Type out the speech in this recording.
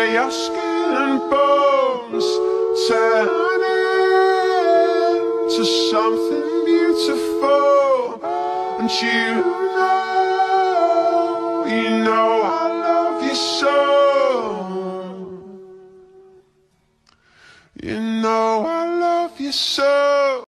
your skin and bones turn into something beautiful. And you know I love you so. You know I love you so.